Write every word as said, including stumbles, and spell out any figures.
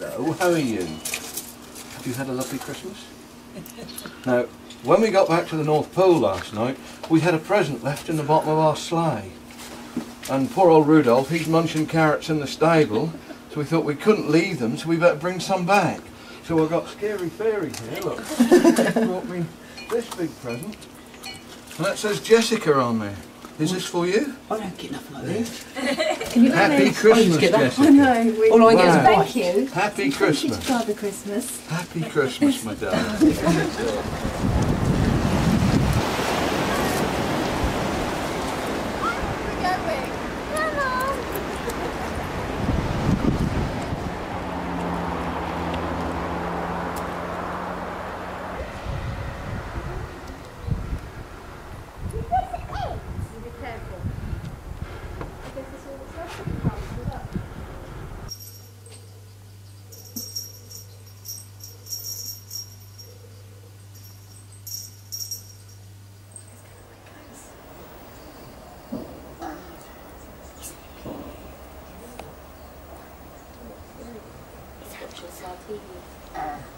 Hello, how are you? Have you had a lovely Christmas? Now, when we got back to the North Pole last night, we had a present left in the bottom of our sleigh. And poor old Rudolph, he's munching carrots in the stable, so we thought we couldn't leave them, so we better bring some back. So I've got Scary Fairy here, look. He's brought me this big present. And that says Jessica on there. Is this for you? I don't get nothing like this. Can you Happy Christmas, Jessica. I know. We, All I get wow. is Thank you. Happy Christmas. Father Christmas. Happy Christmas, my darling. Uh.